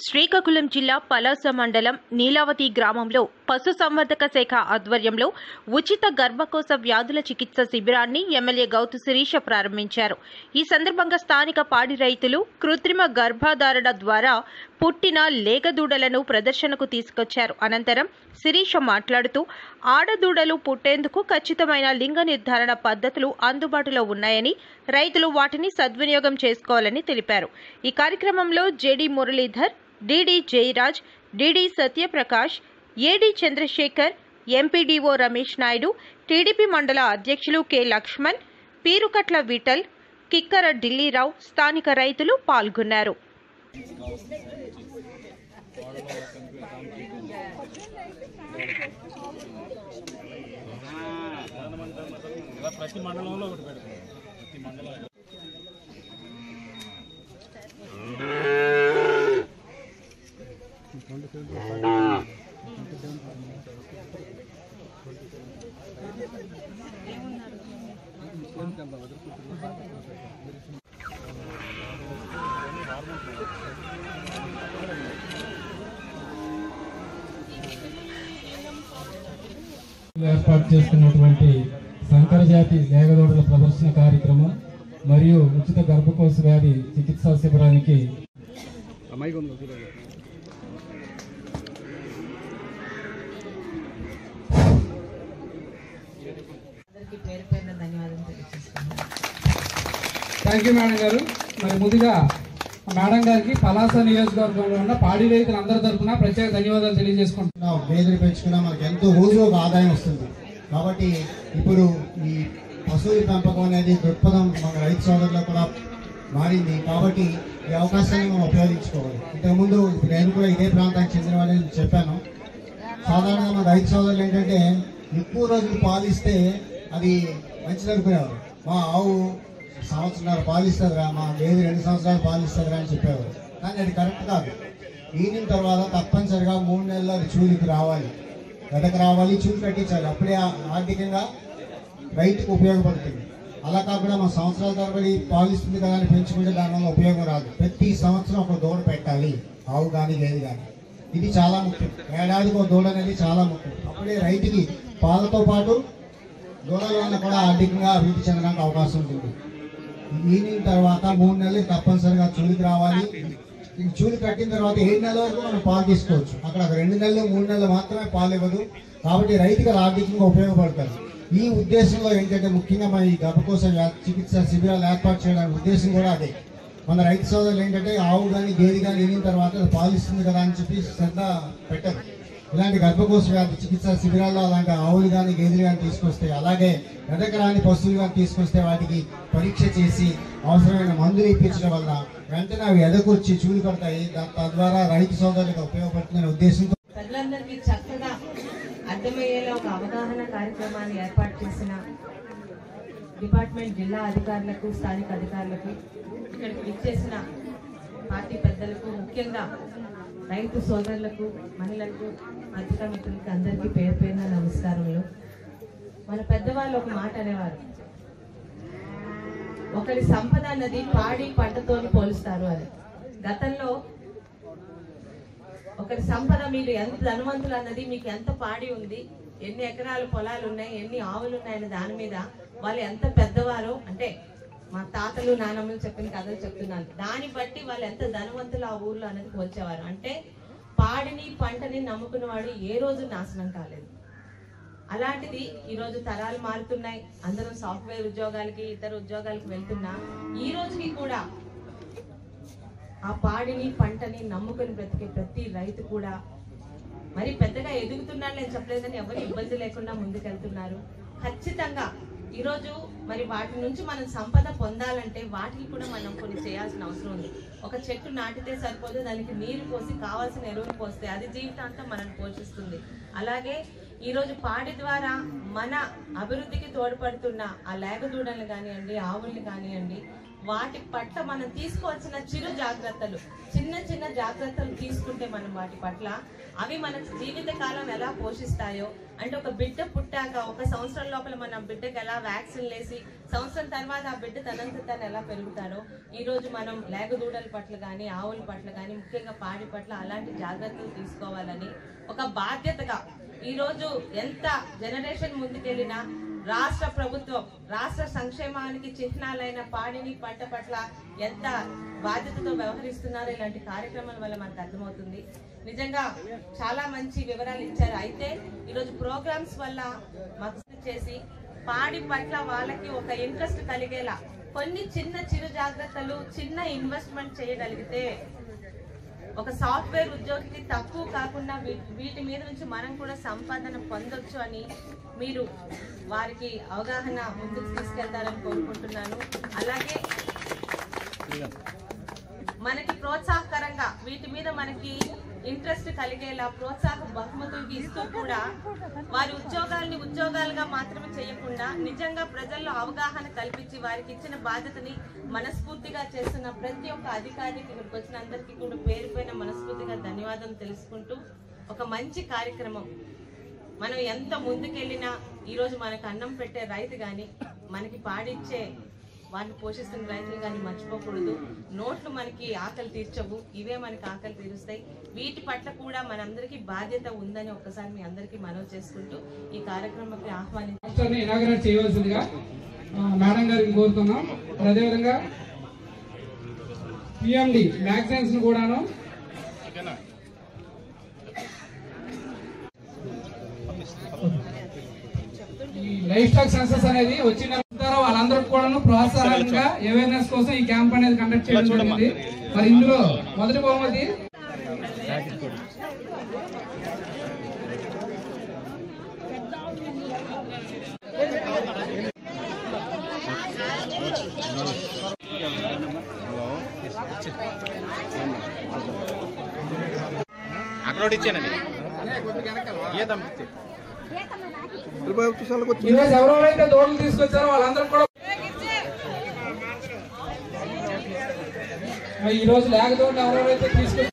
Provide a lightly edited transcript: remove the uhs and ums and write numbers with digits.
శ్రీకాకుళం జిల్లా పలాస మండలం నీలావతి గ్రామంలో పశుసంవర్ధక శాఖ ఆధ్వర్యంలో ఉచిత గర్భకోశ వ్యాధుల చికిత్స శిబిరాన్ని ఎమ్మెల్యే గౌతు శిరీష ప్రారంభించారు. ఈ సందర్భంగా స్థానిక పాడి రైతులు కృత్రిమ గర్భధారణ ద్వారా పుట్టిన లేగదూడలను ప్రదర్శనకు తీసుకొచ్చారు. అనంతరం శిరీష మాట్లాడుతూ ఆడదూడలు పుట్టేందుకు ఖచ్చితమైన లింగ నిర్ధారణ పద్ధతులు అందుబాటులో ఉన్నాయని, రైతులు వాటిని సద్వినియోగం చేసుకోవాలని తెలిపారు. ఈ కార్యక్రమంలో JD Muralidhar, DD Jayaraj, DD Satyaprakash, AD Chandrasekhar, MPDO Ramesh Naidu, TDP మండల అధ్యక్షులు కె లక్ష్మణ్, పీరుకట్ల విఠల్, కిక్కర ఢిల్లీరావు, స్థానిక రైతులు పాల్గొన్నారు. ప్రతి మండలంలో ఒకటి పెడతాం. ప్రతి మండలం ఏర్పాటు చేసుకున్నటువంటి సంకర జాతి లేగదూడల ప్రదర్శన కార్యక్రమం మరియు ఉచిత గర్భకోశ వ్యాధి చికిత్సా శిబిరానికి థ్యాంక్ యూ మేడం గారు. మరి ముందుగా మేడం గారికి పలాస నియోజకవర్గంలో ఉన్న పాడి రైతులందరి తరఫున ప్రత్యేక ధన్యవాదాలు తెలియజేసుకుంటున్నాం. గేదెలు పెంచుకున్నా మనకి ఎంతో రోజు ఒక ఆదాయం వస్తుంది. కాబట్టి ఇప్పుడు ఈ పశువుల పెంపకం అనేది దృక్పథం మన రైతు సోదరులకు కూడా మారింది. కాబట్టి ఈ అవకాశాన్ని మనం ఉపయోగించుకోవాలి. ఇంతకుముందు నేను కూడా ఇదే ప్రాంతానికి చెందిన వాళ్ళని చెప్పాను. సాధారణంగా మన రైతు సోదరులు ఏంటంటే ఎక్కువ రోజులు పాలిస్తే అది మంచిది అనుకునేవారు. మా ఆవు సంవత్సరాలు పాలిస్తుందిరా, మా గేదె 2 సంవత్సరాలు పాలిస్తుందిరా అని చెప్పేవారు. కానీ అది కరెక్ట్ కాదు. ఈనిన తర్వాత తప్పనిసరిగా 3 నెలలు అది చూలికి రావాలి, గడకు రావాలి, చూలు కట్టించాలి. అప్పుడే ఆర్థికంగా రైతుకు ఉపయోగపడుతుంది. అలా కాకుండా మన సంవత్సరాల తరబడి పాలిస్తుంది కదా అని పెంచుకుంటే దానివల్ల ఉపయోగం రాదు. ప్రతి సంవత్సరం ఒక దూడ పెట్టాలి, ఆవు కానీ గేదె కానీ. ఇది చాలా ముఖ్యం. ఏడాదికి ఒక దూడ అనేది చాలా ముఖ్యం. అప్పుడే రైతుకి పాలతో పాటు దూడల వల్ల కూడా ఆర్థికంగా అభివృద్ధి చెందడానికి అవకాశం ఉంటుంది. ఈనిన తర్వాత 3 నెలలు తప్పనిసరిగా చూలికి రావాలి. చూలు కట్టిన తర్వాత 7 నెలల వరకు మనం పాలు తీసుకోవచ్చు. అక్కడ 2 నెలలు 3 నెలలు మాత్రమే పాలు ఇవ్వదు. కాబట్టి రైతుకు ఆర్థికంగా ఉపయోగపడతారు. ఈ ఉద్దేశంలో ఏంటంటే ముఖ్యంగా మన ఈ గర్భకోశ చికిత్స శిబిరాలు ఏర్పాటు చేయడానికి ఉద్దేశం కూడా అదే. మన రైతు సోదరులు ఏంటంటే ఆవు కానీ గేదె కానీ ఈనిన తర్వాత పాలిస్తుంది కదా అని చెప్పి శ్రద్ధ పెట్టరు. ఇలాంటి గర్భకోశ వ్యాధి చికిత్సా శిబిరాల్లో అలాంటి ఆవులు కానీ గేదెలు కానీ తీసుకొస్తే, అలాగే ఎదకరాని పశువులు కానీ తీసుకొస్తే వాటికి పరీక్ష చేసి అవసరమైన మందులు ఇప్పించడం వల్ల వెంటనే అవి ఎదకొచ్చి చూలు పడతాయి. తద్వారా రైతు సోదరులకు ఉపయోగపడుతుందనే ఉద్దేశంతో ప్రజలందరికీ చక్కగా అర్థమయ్యేలా ఒక అవగాహన కార్యక్రమాన్ని ఏర్పాటు చేసిన డిపార్ట్మెంట్ జిల్లా అధికారులకు, స్థానిక అధికారులకు, ఇక్కడికి విచ్చేసిన పార్టీ పెద్దలకు, ముఖ్యంగా రైతు సోదరులకు, మహిళలకు, పత్రికా మిత్రులకు అందరికీ పేరు పేరున నమస్కారములు. మన పెద్దవాళ్ళు ఒక మాట అనేవారు, ఒకరి సంపద అన్నది పాడి పంటతో పోలుస్తారు అని. గతంలో ఒకరి సంపద, మీరు ఎంత ధనవంతులు అన్నది, మీకు ఎంత పాడి ఉంది, ఎన్ని ఎకరాల పొలాలు ఉన్నాయి, ఎన్ని ఆవులు ఉన్నాయన్న దాని మీద వాళ్ళు ఎంత పెద్దవారో, అంటే మా తాతలు నానమ్మలు చెప్పిన కథలు చెప్తున్నాను, దాన్ని బట్టి వాళ్ళు ఎంత ధనవంతులు ఆ ఊర్లో అనేది పోల్చేవారు. అంటే పాడిని పంటని నమ్ముకున్నవాడు ఏ రోజు నాశనం కాలేదు. అలాంటిది ఈరోజు తరాలు మారుతున్నాయి. అందరూ సాఫ్ట్వేర్ ఉద్యోగాలకి, ఇతర ఉద్యోగాలకు వెళ్తున్నా ఈ రోజుకి కూడా ఆ పాడిని పంటని నమ్ముకుని బ్రతికే ప్రతి రైతు కూడా మరి పెద్దగా ఎదుగుతున్నారు నేను చెప్పలేదు, కానీ ఎవరు ఇబ్బంది లేకుండా ముందుకెళ్తున్నారు. ఖచ్చితంగా ఈరోజు మరి వాటి నుంచి మనం సంపద పొందాలంటే వాటికి కూడా మనం కొన్ని చేయాల్సిన అవసరం ఉంది. ఒక చెట్టు నాటితే సరిపోదు, దానికి నీరు పోసి కావాల్సిన ఎరువులు పోస్తే అది జీవితాంతం మనల్ని పోషిస్తుంది. అలాగే ఈరోజు పాడి ద్వారా మన అభివృద్ధికి తోడ్పడుతున్న ఆ లేగదూడలు కానివ్వండి, ఆవుల్ని కానివ్వండి, వాటి పట్ల మనం తీసుకోవాల్సిన చిరు జాగ్రత్తలు, చిన్న చిన్న జాగ్రత్తలు తీసుకుంటే మనం వాటి పట్ల అవి మన జీవితకాలం ఎలా పోషిస్తాయో, అంటే ఒక బిడ్డ పుట్టాక 1 సంవత్సరం లోపల మన బిడ్డకి ఎలా వ్యాక్సిన్ వేసి సంవత్సరం తర్వాత ఆ బిడ్డ తనంత తను ఎలా పెరుగుతాడో, ఈ రోజు మనం లేగదూడల పట్ల కానీ ఆవుల పట్ల కానీ ముఖ్యంగా పాడి పట్ల అలాంటి జాగ్రత్తలు తీసుకోవాలని ఒక బాధ్యతగా ఈ రోజు ఎంత జనరేషన్ ముందుకెళ్ళినా రాష్ట్ర ప్రభుత్వం రాష్ట్ర సంక్షేమానికి చిహ్నాలైన పాడిని పంట పట్ల ఎంత బాధ్యతతో వ్యవహరిస్తున్నారో ఇలాంటి కార్యక్రమాల వల్ల మనకు అర్థమవుతుంది. నిజంగా చాలా మంచి వివరాలు ఇచ్చారు. అయితే ఈరోజు ప్రోగ్రామ్స్ వల్ల మాకు చేసి పాడి పట్ల వాళ్ళకి ఒక ఇంట్రెస్ట్ కలిగేలా కొన్ని చిన్న చిరు జాగ్రత్తలు, చిన్న ఇన్వెస్ట్మెంట్ చేయగలిగితే ఒక సాఫ్ట్వేర్ ఉద్యోగికి తక్కువ కాకుండా వీటి మీద నుంచి మనం కూడా సంపాదన పొందొచ్చు అని మీరు వారికి అవగాహన ముందుకు తీసుకెళ్తారని కోరుకుంటున్నాను. అలాగే మనకి ప్రోత్సాహకరంగా వీటి మీద మనకి ఇంట్రెస్ట్ కలిగేలా ప్రోత్సాహ బహుమతులు ఇస్తూ కూడా వారి ఉద్యోగాల్ని ఉద్యోగాలుగా మాత్రమే చేయకుండా నిజంగా ప్రజల్లో అవగాహన కల్పించి వారికి ఇచ్చిన బాధ్యతని మనస్ఫూర్తిగా చేస్తున్న ప్రతి ఒక్క అధికారికి ఇక్కడికి వచ్చిన అందరికీ కూడా పేరు పైన మనస్ఫూర్తిగా ధన్యవాదాలు తెలుసుకుంటూ ఒక మంచి కార్యక్రమం. మనం ఎంత ముందుకెళ్ళినా ఈరోజు మనకు అన్నం పెట్టే రైతు కానీ మనకి పాడిచ్చే వాటిని పోషిస్తున్న రైతులు కానీ మర్చిపోకూడదు. నోట్లు మనకి ఆకలి తీర్చవు, ఇవే మనకి ఆకలి తీరుస్తాయి. వీటి పట్ల కూడా మనందరికీ బాధ్యత ఉందని ఒక్కసారి మీ అందరికీ మనవి చేసుకుంటూ ఈ కార్యక్రమానికి ఆహ్వానించి ఇనాగరేట్ చేయవలసిందిగా మేడం గారిని కోరుతున్నాం. అదేవిధంగా పిఎండి మ్యాగజైన్స్ కూడాను ఈ లైఫ్ స్టాక్ సెన్సస్ అనేది వచ్చిన వాళ్ళందరికీ కూడా ప్రోత్సాహంగా అవేర్నెస్ కోసం ఈ క్యాంప్ అనేది కండక్ట్ చేయడం జరిగింది. మరి ఇందులో మొదటి బహుమతి అక్కడ ఇచ్చానండి. ఈరోజు ఎవరెవరైతే దోడులు తీసుకొచ్చారో వాళ్ళందరూ కూడా ఈ రోజు లేకదోడులు ఎవరెవరైతే తీసుకొచ్చారో